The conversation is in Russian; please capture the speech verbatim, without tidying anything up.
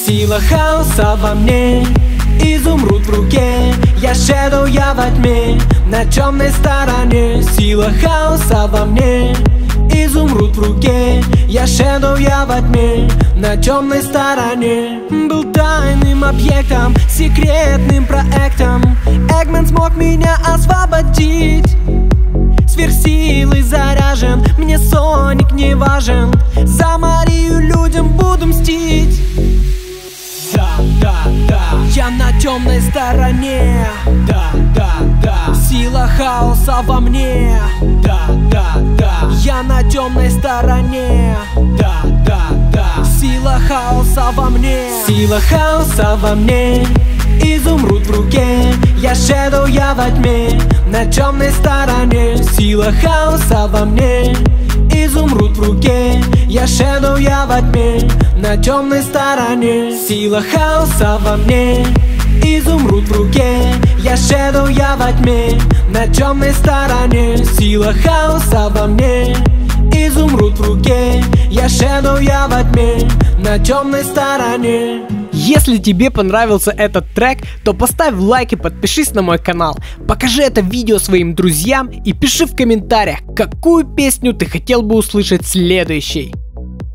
Сила хаоса во мне, изумруд в руке. Я Shadow, я во тьме, на темной стороне. Сила хаоса во мне, изумруд в руке. Я Shadow, я во тьме, на темной стороне. Был тайным объектом, секретным проектом. Эггман смог меня освободить. Сверхсилой заряжен, мне Соник не важен. За Марию людям буду мстить. Да, да, да, я на темной стороне. Да, да, да, сила хаоса во мне. Да, да, да, я на темной стороне. Да, да, да, сила хаоса во мне. Сила хаоса во мне, изумруд в руке. Я Shadow, я во тьме, на темной стороне. Сила хаоса во мне, изумруд в руке. Я Shadow, я во тьме, на темной стороне. Сила хаоса во мне, изумруд в руке. Я Shadow, я во тьме, на темной стороне. Сила хаоса во мне, изумруд в руке. Я Shadow, я во тьме, на темной стороне. Если тебе понравился этот трек, то поставь лайк и подпишись на мой канал. Покажи это видео своим друзьям и пиши в комментариях, какую песню ты хотел бы услышать следующей.